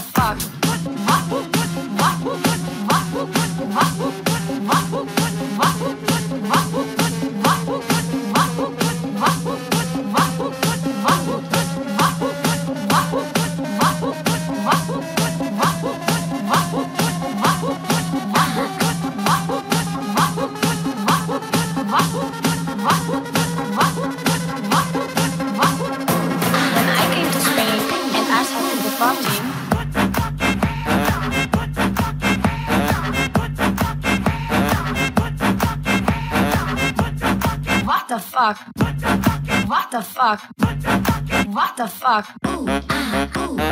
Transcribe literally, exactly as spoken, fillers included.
fuck? When I came to Spain and asked how to go partying, what the fuck? What the fuck? What the fuck? Ooh, ah, ooh,